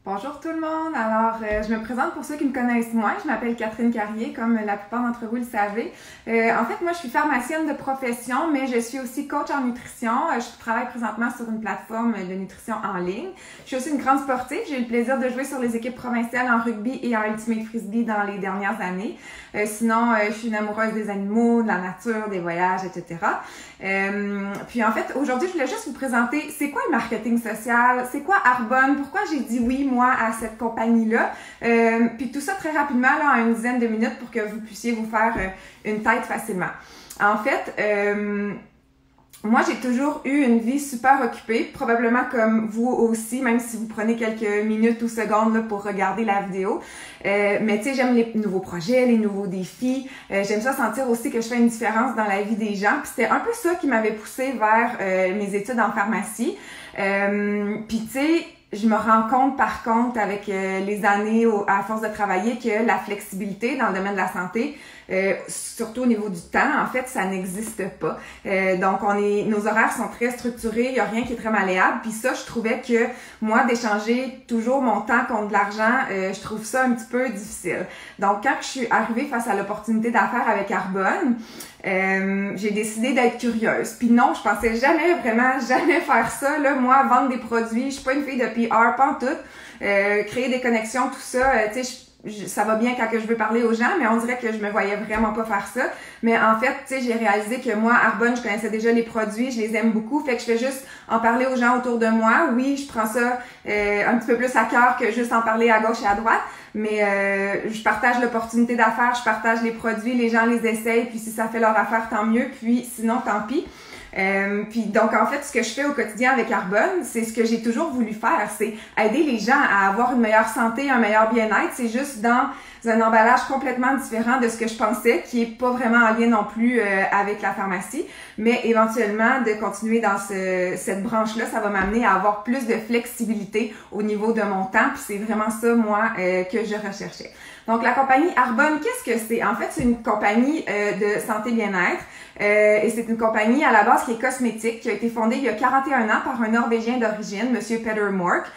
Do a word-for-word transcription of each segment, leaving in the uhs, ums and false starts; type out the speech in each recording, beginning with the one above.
Bonjour tout le monde! Alors, euh, je me présente pour ceux qui me connaissent moins. Je m'appelle Catherine Carrier, comme la plupart d'entre vous le savez. Euh, en fait, moi, je suis pharmacienne de profession, mais je suis aussi coach en nutrition. Euh, je travaille présentement sur une plateforme de nutrition en ligne. Je suis aussi une grande sportive. J'ai eu le plaisir de jouer sur les équipes provinciales en rugby et en ultimate frisbee dans les dernières années. Euh, sinon, euh, je suis une amoureuse des animaux, de la nature, des voyages, et cetera. Euh, puis en fait, aujourd'hui, je voulais juste vous présenter c'est quoi le marketing social, c'est quoi Arbonne, pourquoi j'ai dit oui, moi, à cette compagnie-là. Euh, puis tout ça très rapidement, là, en une dizaine de minutes pour que vous puissiez vous faire euh, une tête facilement. En fait, euh, moi, j'ai toujours eu une vie super occupée, probablement comme vous aussi, même si vous prenez quelques minutes ou secondes là, pour regarder la vidéo. Euh, mais tu sais, j'aime les nouveaux projets, les nouveaux défis. Euh, j'aime ça sentir aussi que je fais une différence dans la vie des gens. Puis c'était un peu ça qui m'avait poussée vers euh, mes études en pharmacie. Euh, Puis tu sais, je me rends compte par contre avec euh, les années au, à force de travailler que la flexibilité dans le domaine de la santé, euh, surtout au niveau du temps, en fait, ça n'existe pas. Euh, donc, on est, nos horaires sont très structurés, il n'y a rien qui est très malléable. Puis ça, je trouvais que moi, d'échanger toujours mon temps contre de l'argent, euh, je trouve ça un petit peu difficile. Donc, quand je suis arrivée face à l'opportunité d'affaires avec Arbonne, euh, j'ai décidé d'être curieuse. Puis non, je pensais jamais, vraiment, jamais faire ça. Là, moi, vendre des produits, je suis pas une fille de P R, pas en tout. Euh, créer des connexions, tout ça, euh, tu sais, je Je, ça va bien quand que je veux parler aux gens, mais on dirait que je me voyais vraiment pas faire ça. Mais en fait, tu sais, j'ai réalisé que moi, Arbonne, je connaissais déjà les produits, je les aime beaucoup, fait que je fais juste en parler aux gens autour de moi. Oui, je prends ça euh, un petit peu plus à cœur que juste en parler à gauche et à droite, mais euh, je partage l'opportunité d'affaires, je partage les produits, les gens les essayent, puis si ça fait leur affaire, tant mieux, puis sinon, tant pis. Euh, puis donc en fait ce que je fais au quotidien avec Arbonne, c'est ce que j'ai toujours voulu faire, c'est aider les gens à avoir une meilleure santé, un meilleur bien-être. C'est juste dans un emballage complètement différent de ce que je pensais, qui est pas vraiment en lien non plus euh, avec la pharmacie, mais éventuellement de continuer dans ce, cette branche-là, ça va m'amener à avoir plus de flexibilité au niveau de mon temps, puis c'est vraiment ça moi euh, que je recherchais. Donc la compagnie Arbonne, qu'est-ce que c'est? En fait, c'est une compagnie euh, de santé bien-être. Euh, et c'est une compagnie à la base qui est cosmétique, qui a été fondée il y a quarante et un ans par un Norvégien d'origine, Monsieur Peter Mork.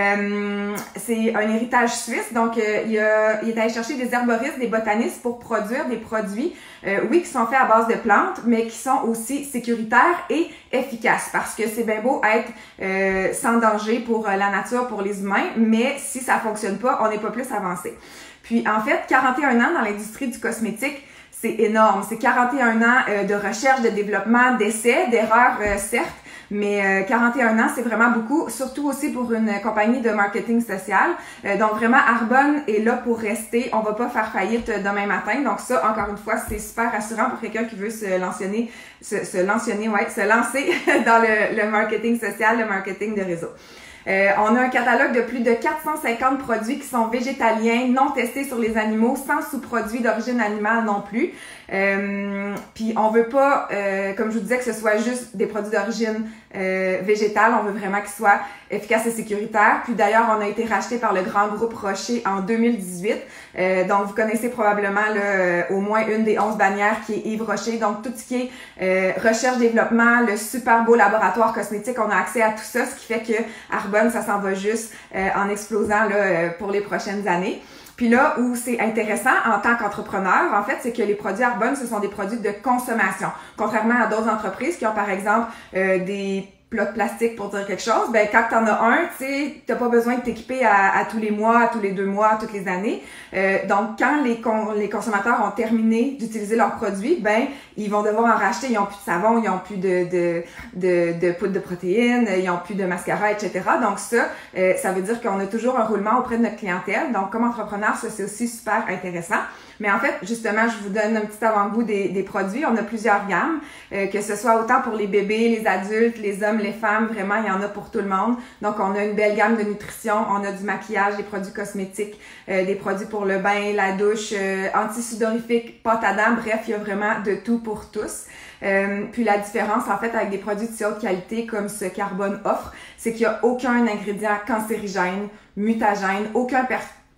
Euh, c'est un héritage suisse, donc euh, il, a, il est allé chercher des herboristes, des botanistes pour produire des produits, euh, oui, qui sont faits à base de plantes, mais qui sont aussi sécuritaires et efficaces, parce que c'est bien beau être euh, sans danger pour la nature, pour les humains, mais si ça fonctionne pas, on n'est pas plus avancé. Puis en fait, quarante et un ans dans l'industrie du cosmétique, c'est énorme. C'est quarante et un ans euh, de recherche, de développement, d'essais, d'erreurs, euh, certes, mais euh, quarante et un ans, c'est vraiment beaucoup, surtout aussi pour une compagnie de marketing social. Euh, donc vraiment, Arbonne est là pour rester. On va pas faire faillite demain matin. Donc ça, encore une fois, c'est super rassurant pour quelqu'un qui veut se lancer, se, se lancer, ouais, se lancer dans le, le marketing social, le marketing de réseau. Euh, on a un catalogue de plus de quatre cent cinquante produits qui sont végétaliens, non testés sur les animaux, sans sous-produits d'origine animale non plus. Euh, Puis on veut pas, euh, comme je vous disais, que ce soit juste des produits d'origine euh, végétale. On veut vraiment qu'ils soient efficaces et sécuritaires. Puis d'ailleurs, on a été racheté par le grand groupe Rocher en deux mille dix-huit. Euh, donc vous connaissez probablement là, euh, au moins une des onze bannières qui est Yves Rocher. Donc tout ce qui est euh, recherche-développement, le super beau laboratoire cosmétique, on a accès à tout ça, ce qui fait que Arbonne, ça s'en va juste euh, en explosant là, euh, pour les prochaines années. Puis là où c'est intéressant en tant qu'entrepreneur, en fait, c'est que les produits Arbonne, ce sont des produits de consommation. Contrairement à d'autres entreprises qui ont par exemple euh, des plat de plastique pour dire quelque chose, ben quand t'en as un, tu sais, t'as pas besoin de t'équiper à, à tous les mois, à tous les deux mois, à toutes les années. Euh, donc quand les con les consommateurs ont terminé d'utiliser leurs produits, ben ils vont devoir en racheter. Ils ont plus de savon, ils ont plus de de de, de poudre de protéines, ils ont plus de mascara, et cetera. Donc ça, euh, ça veut dire qu'on a toujours un roulement auprès de notre clientèle. Donc comme entrepreneur, ça c'est aussi super intéressant. Mais en fait, justement, je vous donne un petit avant-goût des, des produits. On a plusieurs gammes, euh, que ce soit autant pour les bébés, les adultes, les hommes, les femmes. Vraiment, il y en a pour tout le monde. Donc, on a une belle gamme de nutrition. On a du maquillage, des produits cosmétiques, euh, des produits pour le bain, la douche, euh, anti-sudorifique, pâte à dents. Bref, il y a vraiment de tout pour tous. Euh, puis la différence, en fait, avec des produits de si haute qualité comme ce qu'Arbonne offre, c'est qu'il n'y a aucun ingrédient cancérigène, mutagène, aucun per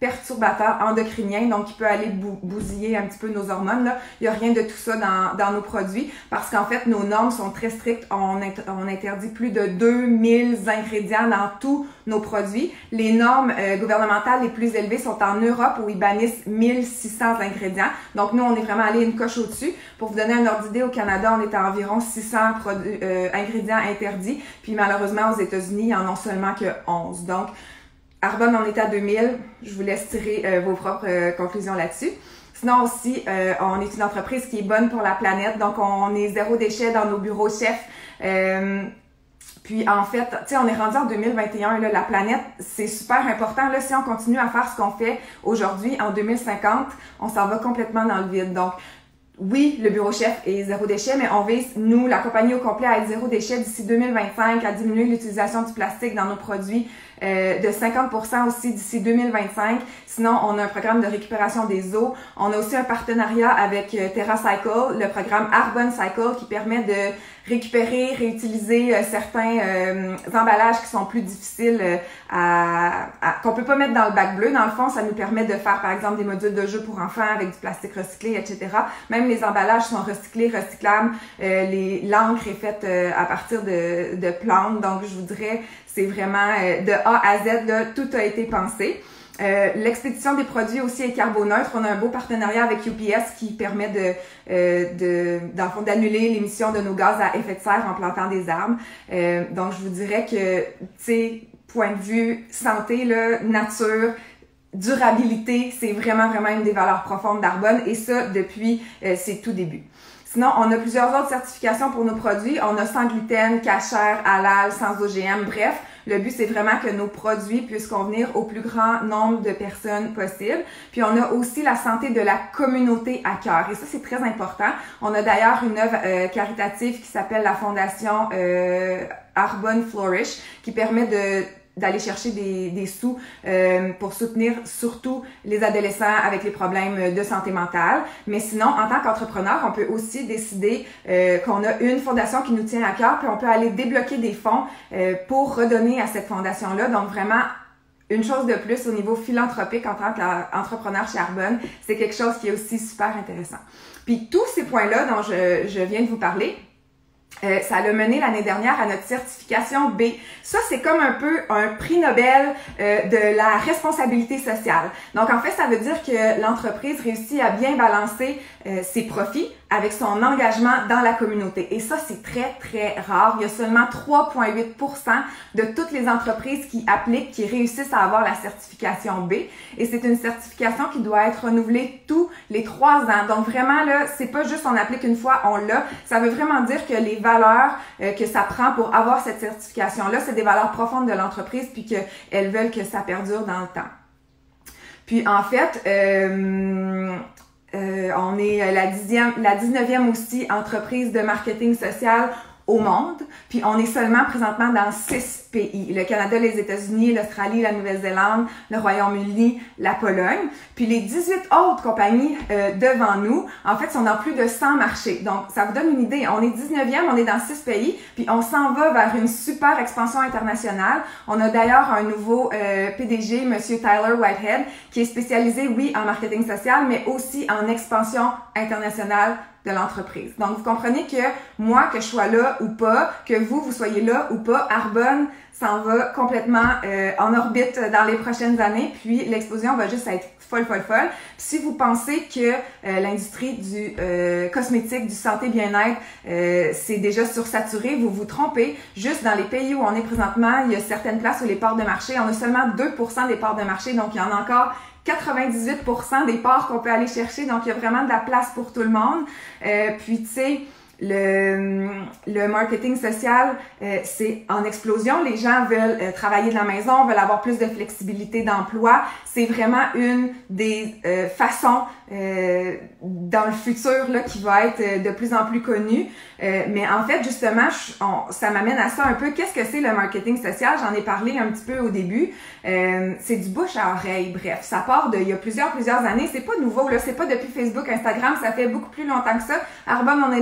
perturbateur endocrinien, donc qui peut aller bou bousiller un petit peu nos hormones. Là. Il n'y a rien de tout ça dans, dans nos produits parce qu'en fait, nos normes sont très strictes. On, on interdit plus de deux mille ingrédients dans tous nos produits. Les normes euh, gouvernementales les plus élevées sont en Europe où ils bannissent mille six cents ingrédients. Donc nous, on est vraiment allé une coche au-dessus. Pour vous donner un ordre d'idée, au Canada, on est à environ six cents produits, euh, ingrédients interdits. Puis malheureusement, aux États-Unis, ils en ont seulement que onze. Donc, Arbonne en est à deux mille. Je vous laisse tirer euh, vos propres euh, conclusions là-dessus. Sinon aussi, euh, on est une entreprise qui est bonne pour la planète. Donc, on est zéro déchet dans nos bureaux chefs. Euh, puis, en fait, tu sais, on est rendu en deux mille vingt et un. Là, la planète, c'est super important. Là, si on continue à faire ce qu'on fait aujourd'hui, en deux mille cinquante, on s'en va complètement dans le vide. Donc, oui, le bureau chef est zéro déchet, mais on vise, nous, la compagnie au complet, à être zéro déchet d'ici deux mille vingt-cinq, à diminuer l'utilisation du plastique dans nos produits euh, de cinquante pour cent aussi d'ici deux mille vingt-cinq. Sinon, on a un programme de récupération des eaux. On a aussi un partenariat avec euh, TerraCycle, le programme Arbonne Cycle, qui permet de récupérer, réutiliser euh, certains euh, emballages qui sont plus difficiles euh, à, à qu'on peut pas mettre dans le bac bleu. Dans le fond, ça nous permet de faire, par exemple, des modules de jeux pour enfants avec du plastique recyclé, et cetera. Même les emballages sont recyclés, recyclables. Euh, les l'encre est faite euh, à partir de, de plantes. Donc, je vous dirais, c'est vraiment euh, de A à Z, là, tout a été pensé. Euh, l'expédition des produits aussi est carboneutre. On a un beau partenariat avec U P S qui permet de, euh, de dans le fond, d'annuler l'émission de nos gaz à effet de serre en plantant des arbres. Euh, donc, je vous dirais que, tu sais, point de vue santé, là, nature, durabilité, c'est vraiment, vraiment une des valeurs profondes d'Arbonne et ça, depuis euh, ses tout débuts. Sinon, on a plusieurs autres certifications pour nos produits. On a sans gluten, cachère, halal, sans O G M, bref. Le but, c'est vraiment que nos produits puissent convenir au plus grand nombre de personnes possible. Puis, on a aussi la santé de la communauté à cœur. Et ça, c'est très important. On a d'ailleurs une œuvre euh, caritative qui s'appelle la Fondation euh, Arbonne Flourish, qui permet de d'aller chercher des, des sous euh, pour soutenir surtout les adolescents avec les problèmes de santé mentale. Mais sinon, en tant qu'entrepreneur, on peut aussi décider euh, qu'on a une fondation qui nous tient à cœur, puis on peut aller débloquer des fonds euh, pour redonner à cette fondation-là. Donc vraiment, une chose de plus au niveau philanthropique en tant qu'entrepreneur chez Arbonne, c'est quelque chose qui est aussi super intéressant. Puis tous ces points-là dont je, je viens de vous parler, Euh, ça l'a mené l'année dernière à notre certification B. Ça, c'est comme un peu un prix Nobel euh, de la responsabilité sociale. Donc, en fait, ça veut dire que l'entreprise réussit à bien balancer euh, ses profits avec son engagement dans la communauté. Et ça, c'est très, très rare. Il y a seulement trois virgule huit pour cent de toutes les entreprises qui appliquent, qui réussissent à avoir la certification B. Et c'est une certification qui doit être renouvelée tous les trois ans. Donc, vraiment, là, c'est pas juste on applique une fois, on l'a. Ça veut vraiment dire que les valeurs euh, que ça prend pour avoir cette certification-là, c'est des valeurs profondes de l'entreprise puis qu'elles veulent que ça perdure dans le temps. Puis, en fait, euh, Euh, on est la dixième, la dix-neuvième aussi entreprise de marketing social au monde, puis on est seulement présentement dans six pays. Le Canada, les États-Unis, l'Australie, la Nouvelle-Zélande, le Royaume-Uni, la Pologne. Puis les dix-huit autres compagnies euh, devant nous, en fait, sont dans plus de cent marchés. Donc, ça vous donne une idée. On est dix-neuvième, on est dans six pays, puis on s'en va vers une super expansion internationale. On a d'ailleurs un nouveau euh, P D G, Monsieur Tyler Whitehead, qui est spécialisé, oui, en marketing social, mais aussi en expansion internationale de l'entreprise. Donc, vous comprenez que moi, que je sois là ou pas, que vous, vous soyez là ou pas, Arbonne s'en va complètement euh, en orbite dans les prochaines années, puis l'explosion va juste être folle, folle, folle. Puis si vous pensez que euh, l'industrie du euh, cosmétique, du santé bien-être, euh, c'est déjà sursaturé, vous vous trompez. Juste dans les pays où on est présentement, il y a certaines places où les parts de marché, on a seulement deux pour cent des parts de marché, donc il y en a encore quatre-vingt-dix-huit pour cent des parts qu'on peut aller chercher, donc il y a vraiment de la place pour tout le monde. Euh, puis tu sais, le, le marketing social, euh, c'est en explosion. Les gens veulent euh, travailler de la maison, veulent avoir plus de flexibilité d'emploi. C'est vraiment une des euh, façons euh, dans le futur là, qui va être de plus en plus connue. Euh, mais en fait, justement, je, on, ça m'amène à ça un peu. Qu'est-ce que c'est le marketing social? J'en ai parlé un petit peu au début. Euh, c'est du bouche à oreille. Bref, ça part de il y a plusieurs, plusieurs années. C'est pas nouveau, là. C'est pas depuis Facebook, Instagram. Ça fait beaucoup plus longtemps que ça. Arbonne, on est là depuis quarante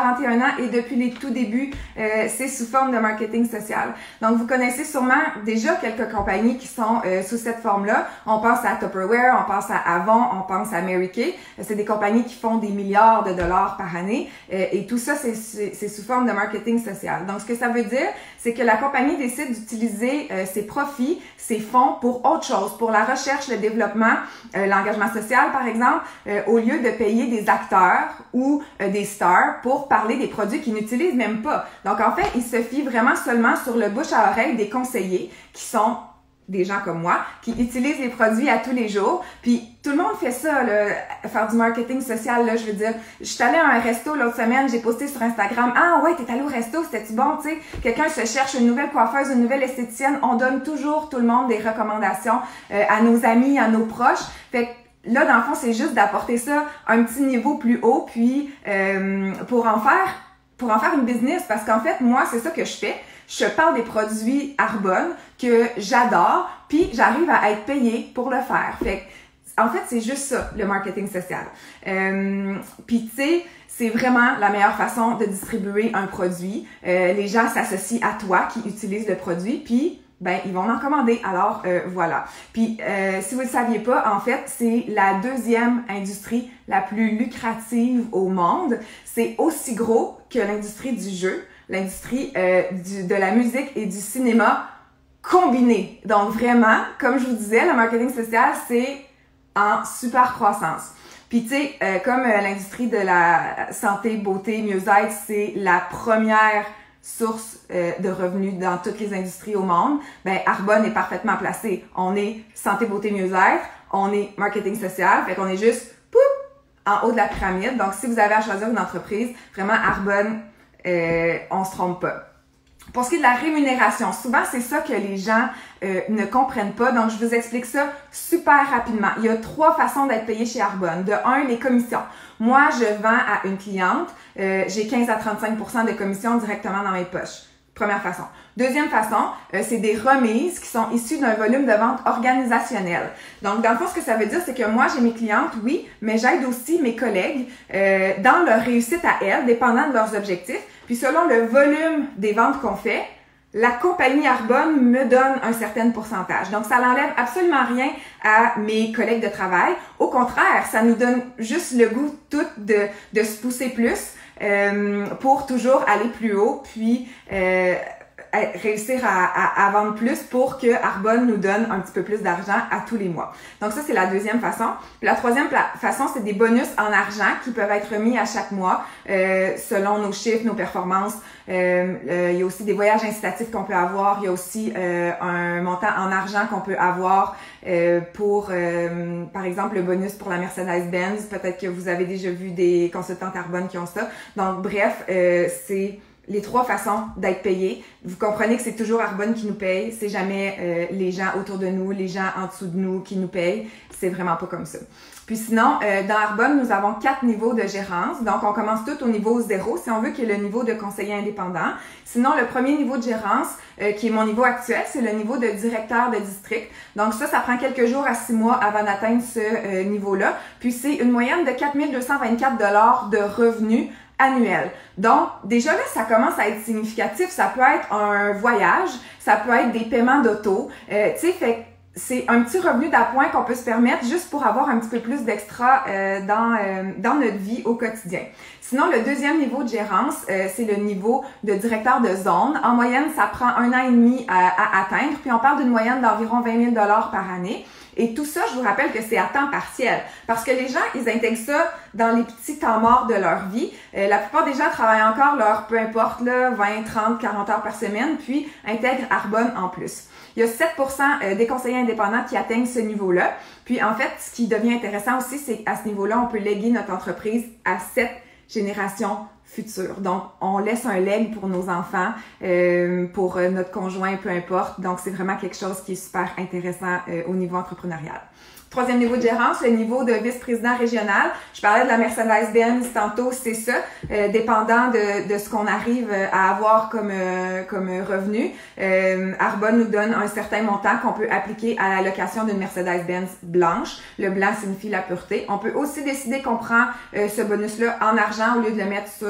quarante et un ans et depuis les tout débuts, euh, c'est sous forme de marketing social. Donc, vous connaissez sûrement déjà quelques compagnies qui sont euh, sous cette forme-là. On pense à Tupperware, on pense à Avon, on pense à Mary Kay. C'est des compagnies qui font des milliards de dollars par année euh, et tout ça, c'est, c'est sous forme de marketing social. Donc, ce que ça veut dire, c'est que la compagnie décide d'utiliser euh, ses profits, ses fonds pour autre chose, pour la recherche, le développement, euh, l'engagement social, par exemple, euh, au lieu de payer des acteurs ou euh, des stars pour parler des produits qu'ils n'utilisent même pas. Donc, en fait, ils se fient vraiment seulement sur le bouche à oreille des conseillers qui sont des gens comme moi, qui utilisent les produits à tous les jours. Puis tout le monde fait ça, là, faire du marketing social, là, je veux dire. Je suis allée à un resto l'autre semaine, j'ai posté sur Instagram, « Ah ouais, t'es allée au resto, c'était-tu bon, tu sais? » Quelqu'un se cherche une nouvelle coiffeuse, une nouvelle esthéticienne. On donne toujours, tout le monde, des recommandations euh, à nos amis, à nos proches. Fait que là, dans le fond, c'est juste d'apporter ça à un petit niveau plus haut, puis euh, pour en faire, pour en faire une business. Parce qu'en fait, moi, c'est ça que je fais. Je parle des produits Arbonne que j'adore, puis j'arrive à être payée pour le faire. Fait que, en fait, c'est juste ça, le marketing social. Euh, puis tu sais, c'est vraiment la meilleure façon de distribuer un produit. Euh, les gens s'associent à toi qui utilisent le produit, puis ben ils vont en commander. Alors euh, voilà. Puis euh, si vous ne le saviez pas, en fait, c'est la deuxième industrie la plus lucrative au monde. C'est aussi gros que l'industrie du jeu, l'industrie euh, du, de la musique et du cinéma combinés. Donc vraiment, comme je vous disais, le marketing social, c'est en super croissance. Puis tu sais, euh, comme euh, l'industrie de la santé, beauté, mieux-être, c'est la première source euh, de revenus dans toutes les industries au monde, ben Arbonne est parfaitement placé. On est santé, beauté, mieux-être, on est marketing social, fait qu'on est juste pouf, en haut de la pyramide. Donc si vous avez à choisir une entreprise, vraiment Arbonne, Euh, on se trompe pas. Pour ce qui est de la rémunération, souvent c'est ça que les gens euh, ne comprennent pas, donc je vous explique ça super rapidement. Il y a trois façons d'être payé chez Arbonne. De un, les commissions. Moi, je vends à une cliente, euh, j'ai quinze à trente-cinq pour cent de commissions directement dans mes poches. Première façon. Deuxième façon, euh, c'est des remises qui sont issues d'un volume de vente organisationnel. Donc, dans le fond, ce que ça veut dire, c'est que moi, j'ai mes clientes, oui, mais j'aide aussi mes collègues euh, dans leur réussite à elles, dépendant de leurs objectifs. Puis, selon le volume des ventes qu'on fait, la compagnie Arbonne me donne un certain pourcentage. Donc, ça n'enlève absolument rien à mes collègues de travail. Au contraire, ça nous donne juste le goût tout de, de se pousser plus euh, pour toujours aller plus haut, puis euh, réussir à, à, à vendre plus pour que Arbonne nous donne un petit peu plus d'argent à tous les mois. Donc ça, c'est la deuxième façon. Puis la troisième façon, c'est des bonus en argent qui peuvent être remis à chaque mois euh, selon nos chiffres, nos performances. Euh, euh, il y a aussi des voyages incitatifs qu'on peut avoir. Il y a aussi euh, un montant en argent qu'on peut avoir euh, pour, euh, par exemple, le bonus pour la Mercedes-Benz. Peut-être que vous avez déjà vu des consultants Arbonne qui ont ça. Donc bref, euh, c'est les trois façons d'être payé. Vous comprenez que c'est toujours Arbonne qui nous paye. C'est jamais euh, les gens autour de nous, les gens en dessous de nous qui nous payent. C'est vraiment pas comme ça. Puis sinon, euh, dans Arbonne, nous avons quatre niveaux de gérance. Donc, on commence tout au niveau zéro, si on veut, qui est le niveau de conseiller indépendant. Sinon, le premier niveau de gérance, euh, qui est mon niveau actuel, c'est le niveau de directeur de district. Donc ça, ça prend quelques jours à six mois avant d'atteindre ce euh, niveau-là. Puis c'est une moyenne de quatre mille deux cent vingt-quatre dollars de revenus annuel. Donc, déjà là, ça commence à être significatif. Ça peut être un voyage, ça peut être des paiements d'auto. Euh, tu sais, fait c'est un petit revenu d'appoint qu'on peut se permettre juste pour avoir un petit peu plus d'extra euh, dans, euh, dans notre vie au quotidien. Sinon, le deuxième niveau de gérance, euh, c'est le niveau de directeur de zone. En moyenne, ça prend un an et demi à, à atteindre, puis on parle d'une moyenne d'environ vingt mille dollars par année. Et tout ça, je vous rappelle que c'est à temps partiel. Parce que les gens, ils intègrent ça dans les petits temps morts de leur vie. Euh, la plupart des gens travaillent encore leur, peu importe, là, vingt, trente, quarante heures par semaine, puis intègrent Arbonne en plus. Il y a sept pour cent des conseillers indépendants qui atteignent ce niveau-là. Puis en fait, ce qui devient intéressant aussi, c'est qu'à ce niveau-là, on peut léguer notre entreprise à sept générations futures. Donc, on laisse un leg pour nos enfants, euh, pour notre conjoint, peu importe. Donc, c'est vraiment quelque chose qui est super intéressant euh, au niveau entrepreneurial. Troisième niveau de gérance, le niveau de vice-président régional. Je parlais de la Mercedes-Benz tantôt, c'est ça, euh, dépendant de, de ce qu'on arrive à avoir comme, euh, comme revenu. Euh, Arbonne nous donne un certain montant qu'on peut appliquer à la location d'une Mercedes-Benz blanche. Le blanc signifie la pureté. On peut aussi décider qu'on prend euh, ce bonus-là en argent au lieu de le mettre sur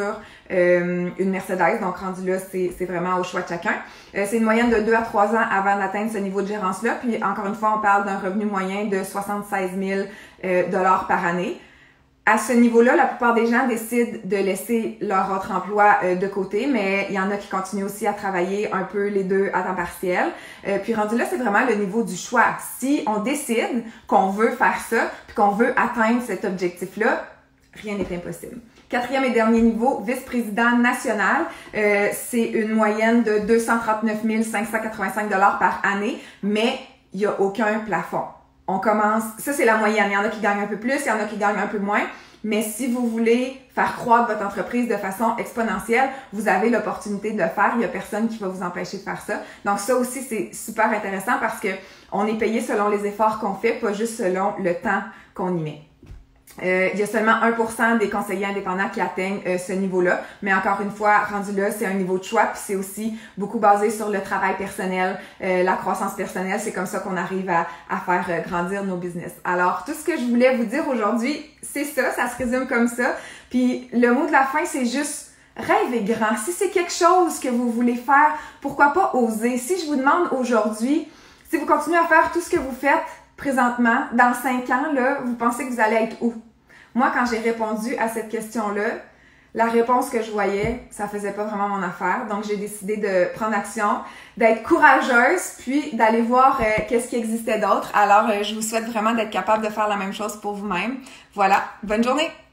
voiture, euh, une Mercedes. Donc, rendu là, c'est vraiment au choix de chacun. Euh, c'est une moyenne de deux à trois ans avant d'atteindre ce niveau de gérance-là. Puis, encore une fois, on parle d'un revenu moyen de soixante-seize mille dollars par année. À ce niveau-là, la plupart des gens décident de laisser leur autre emploi euh, de côté, mais il y en a qui continuent aussi à travailler un peu les deux à temps partiel. Euh, puis rendu là, c'est vraiment le niveau du choix. Si on décide qu'on veut faire ça, puis qu'on veut atteindre cet objectif-là, rien n'est impossible. Quatrième et dernier niveau, vice-président national, euh, c'est une moyenne de deux cent trente-neuf mille cinq cent quatre-vingt-cinq dollars par année, mais il n'y a aucun plafond. On commence, ça c'est la moyenne, il y en a qui gagnent un peu plus, il y en a qui gagnent un peu moins, mais si vous voulez faire croître votre entreprise de façon exponentielle, vous avez l'opportunité de le faire, il n'y a personne qui va vous empêcher de faire ça. Donc ça aussi c'est super intéressant parce que on est payé selon les efforts qu'on fait, pas juste selon le temps qu'on y met. Euh, il y a seulement un pour cent des conseillers indépendants qui atteignent euh, ce niveau-là, mais encore une fois, rendu là, c'est un niveau de choix, puis c'est aussi beaucoup basé sur le travail personnel, euh, la croissance personnelle, c'est comme ça qu'on arrive à, à faire euh, grandir nos business. Alors, tout ce que je voulais vous dire aujourd'hui, c'est ça, ça se résume comme ça, puis le mot de la fin, c'est juste rêvez grand. Si c'est quelque chose que vous voulez faire, pourquoi pas oser? Si je vous demande aujourd'hui, si vous continuez à faire tout ce que vous faites présentement, dans cinq ans, là, vous pensez que vous allez être où? Moi, quand j'ai répondu à cette question-là, la réponse que je voyais, ça faisait pas vraiment mon affaire. Donc, j'ai décidé de prendre action, d'être courageuse, puis d'aller voir euh, qu'est-ce qui existait d'autre. Alors, euh, je vous souhaite vraiment d'être capable de faire la même chose pour vous-même. Voilà. Bonne journée!